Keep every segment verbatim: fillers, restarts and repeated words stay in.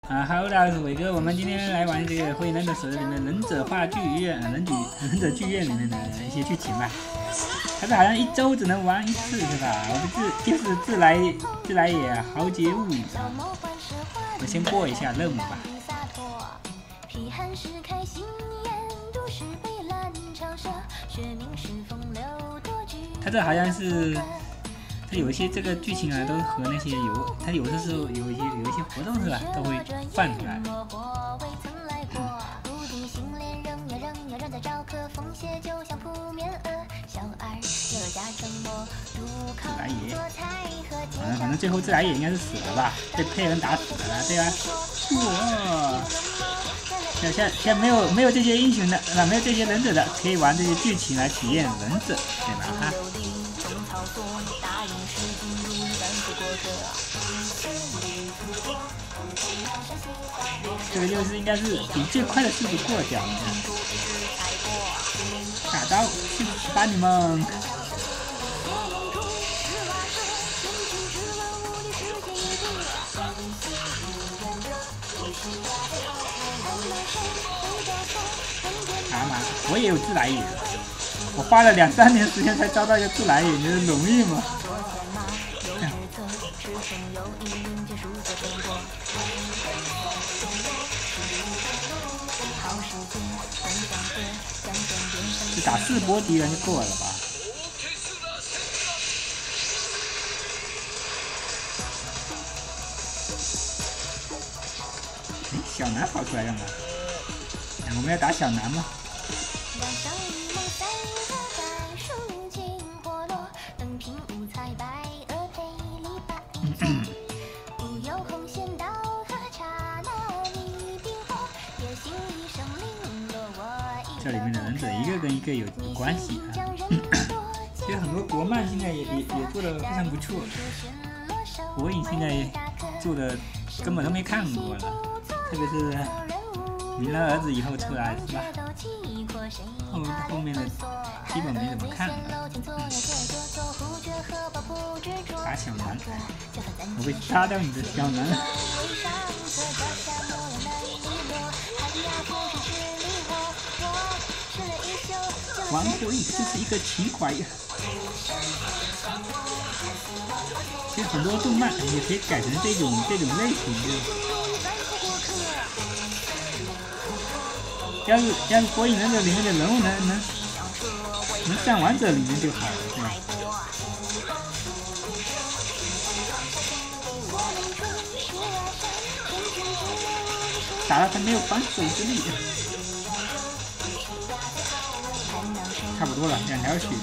啊哈喽，大家好，我是伟哥。我们今天来玩这个《火影忍者手游》里面忍者话剧院、忍者忍者剧院里面的一些剧情吧。它是好像一周只能玩一次是吧？我们自就是自来自来也豪杰物语啊。我先过一下任务吧。它这好像是。 它有一些这个剧情啊，都和那些有，它有的时候有一些有一些活动是吧，都会放出来。自来也，反正反正最后自来也应该是死了吧，被佩恩打死了，对吧？哇！现现现在没有没有这些英雄的，啊，没有这些忍者的，可以玩这些剧情来体验忍者，对吧？哈。 这个就是应该是以最快的速度过掉，大招去把你们！啊妈，我也有自来也，我花了两三年时间才招到一个自来也，你说容易吗？ 就打四波敌人就够了吧？哎，小南跑出来干嘛？我们要打小南吗？这里面的忍者一个跟一个有关系啊。其实很多国漫现在也也也做的非常不错，火影现在做的根本都没看过了，特别是鸣人儿子以后出来是吧？后后面的基本没怎么看了。嗯、打小南，我会杀掉你的小南。 玩火影就是一个情怀呀。其实很多动漫也可以改成这种这种类型的。要是要是火影忍者里面的人物能能能上王者里面就好了，对吧？打了他没有防守之力。 差不多了，两条血。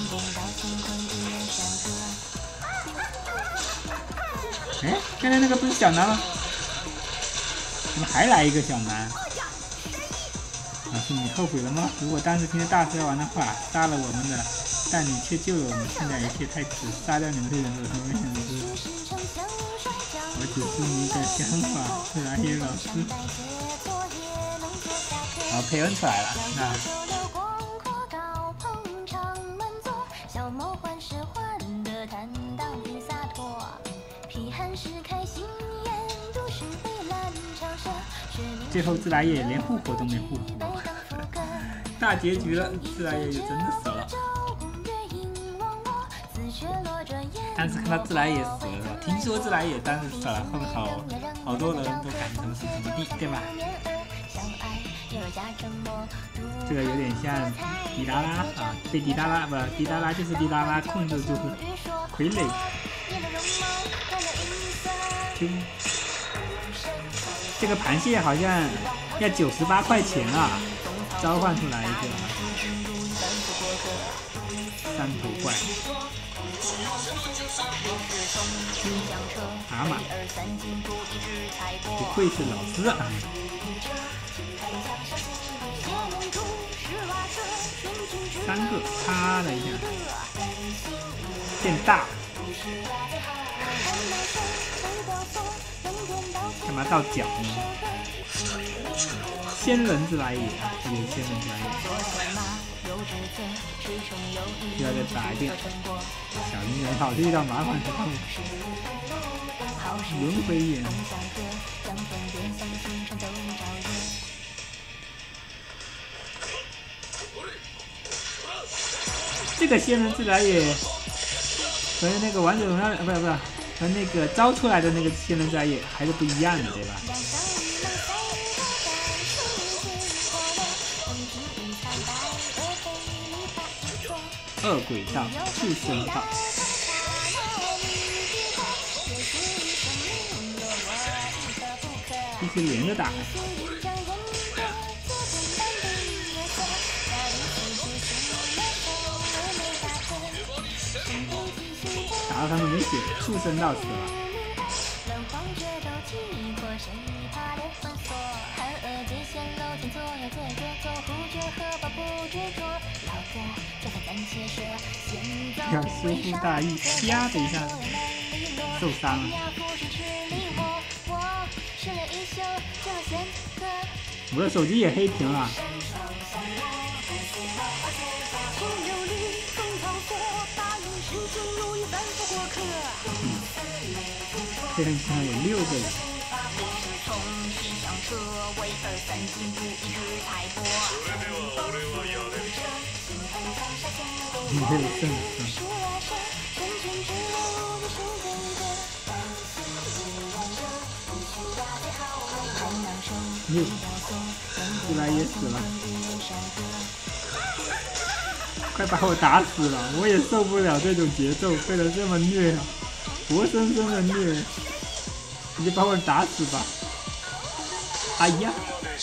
哎，刚才那个不是小南吗？怎么还来一个小南？老师，你后悔了吗？如果当时听着大蛇丸的话，杀了我们的，但你却救了我们，现在一切太迟，杀掉你们这人有什么损失？我只是你的想法，自来也老师。好，佩恩出来了，那。 最后自来也连复活都没复活，大结局了，自来也就真的死了。但是看到自来也死了，听说自来也当时死了，后面好好多人都感成是什么地，对吧？这个有点像迪达拉啊，被迪达拉不，迪达拉就是迪达拉控制住傀儡。就 这个螃蟹好像要九十八块钱啊，召唤出来一个三头怪，蛤蟆，不愧是老师啊！三个，啪的一下，变大。 干嘛到脚呢？仙人自来也，有仙人自来也。又要再打一遍。小林人好，这遇到麻烦之后，轮回眼。 这个仙人自来也和那个王者荣耀，不是不是，和那个招出来的那个仙人自来也还是不一样的，对吧？恶鬼道、畜生道，一起连着打。打到他们没血，畜生道死了。要修复大意，啪的一下受伤了。我的手机也黑屏了。黑人现在有六个人。没有胜算。哟，自来也死了，快把我打死了！我也受不了这种节奏，被人这么虐，活生生的虐，你就把我打死吧！哎呀！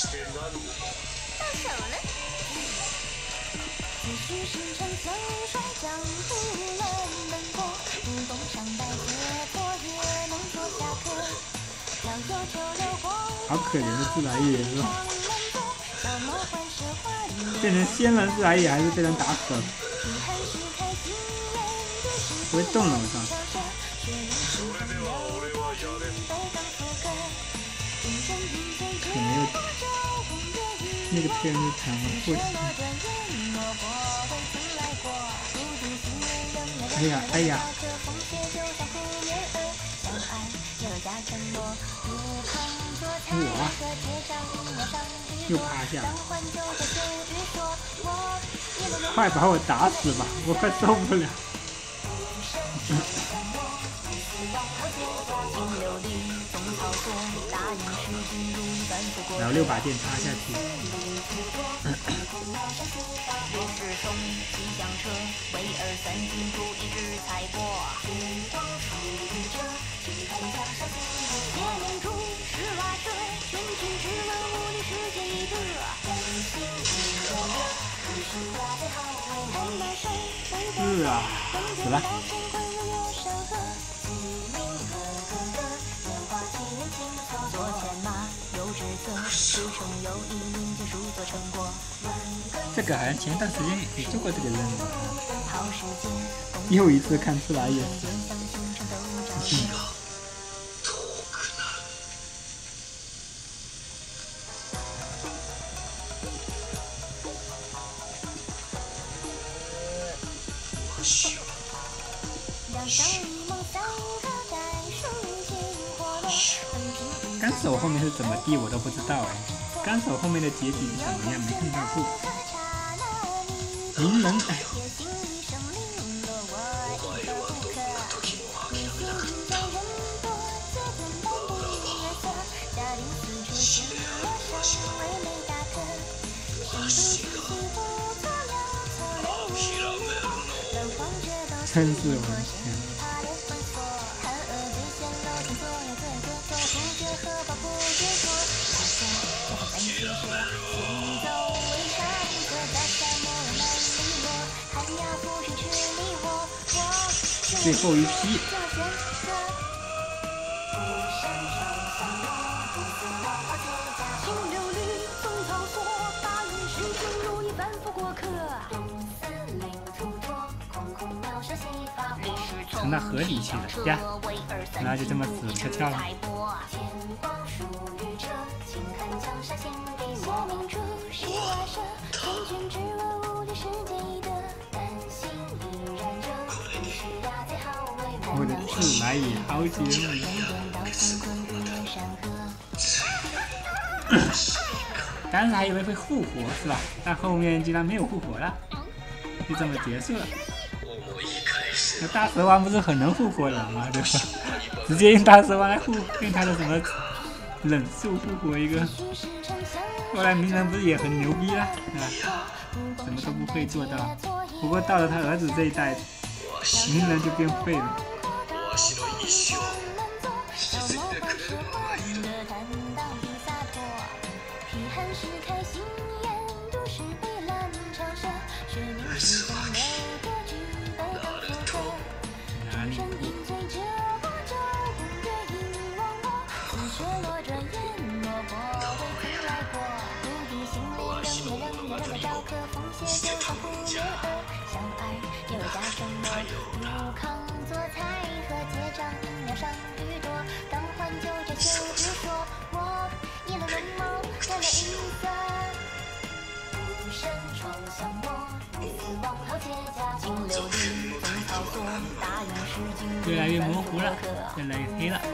好可怜的自来也是吧？变成仙人自来也还是被人打死了，不会动了我操！可没有那个天就强了，不行！哎呀哎呀！我又趴下了，快把我打死吧！我快受不了。然后六把剑插下去。是啊，死了。这个好像前段时间也做过这个任务，又一次看自来也死。纲手后面是怎么地我都不知道哎，纲手后面的结局是怎么样没看到过。鸣人哎，真是我的天！最后一批。沉到河里去了呀，然后就这么死翘翘了。我的自来也好节目。刚才还以为会复活是吧？但后面竟然没有复活了，就这么结束了。 那大蛇丸不是很能复活人吗？对吧？直接用大蛇丸来复用他的什么忍术复活一个。后来鸣人不是也很牛逼了，对吧？什么都不会做到。不过到了他儿子这一代，鸣人就变废了。越来越模糊了，越来越黑了。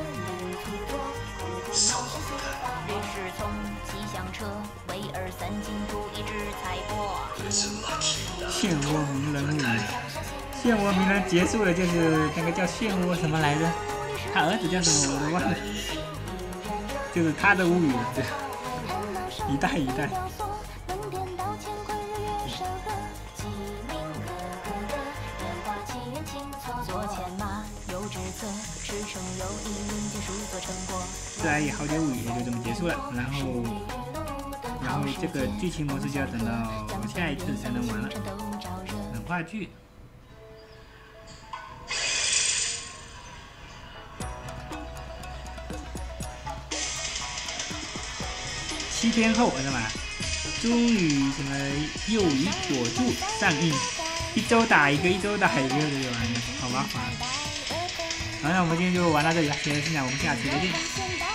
漩涡鸣人物语，漩涡鸣人结束了，就是那个叫漩涡什么来着？他儿子叫什么我都忘了，就是他的物语了，对，一代一代。自然也豪杰物语也就这么结束了，然后，然后这个剧情模式就要等到下一次才能玩了。冷话剧，七天后是吧？终于什么幼鱼佐助上映，一周打一个，一周打一个这个玩意，好麻烦。好，那我们今天就玩到这里了，谢谢大家，我们下次再见。